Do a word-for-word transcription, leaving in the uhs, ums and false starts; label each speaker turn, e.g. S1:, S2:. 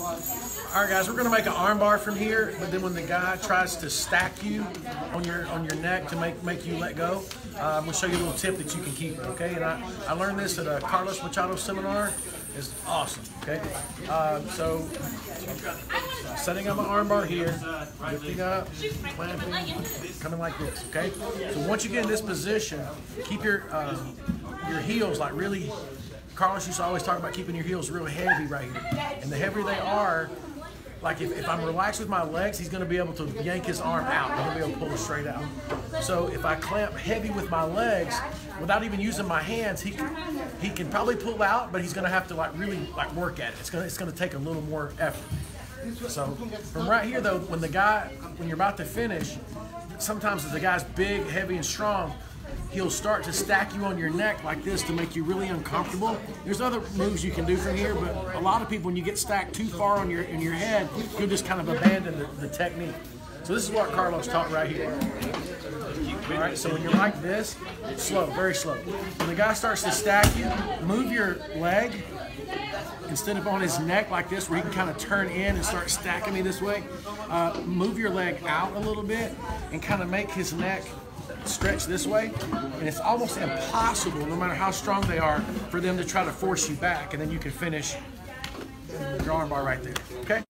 S1: All right, guys, we're gonna make an arm bar from here, but then when the guy tries to stack you on your on your neck to make make you let go, uh, I'm gonna show you a little tip that you can keep. Okay, and I, I learned this at a Carlos Machado seminar. It's awesome. Okay, uh, so setting up an arm bar here, lifting up, clamping, coming like this. Okay, so once you get in this position, keep your um, your heels like really. Carlos used to always talk about keeping your heels real heavy right here. And the heavier they are, like if, if I'm relaxed with my legs, he's gonna be able to yank his arm out. I'm gonna be able to pull it straight out. So if I clamp heavy with my legs, without even using my hands, he can, he can probably pull out, but he's gonna have to like really like work at it. It's gonna, it's gonna take a little more effort. So from right here though, when the guy, when you're about to finish, sometimes if the guy's big, heavy, and strong, he'll start to stack you on your neck like this to make you really uncomfortable. There's other moves you can do from here, but a lot of people, when you get stacked too far on your in your head, you'll just kind of abandon the, the technique. So this is what Carlos taught right here. All right, so when you're like this, slow, very slow. When the guy starts to stack you, move your leg instead of on his neck like this, where he can kind of turn in and start stacking me this way. Uh, move your leg out a little bit and kind of make his neck stretch this way, and it's almost impossible, no matter how strong they are, for them to try to force you back, and then you can finish your arm bar right there. Okay.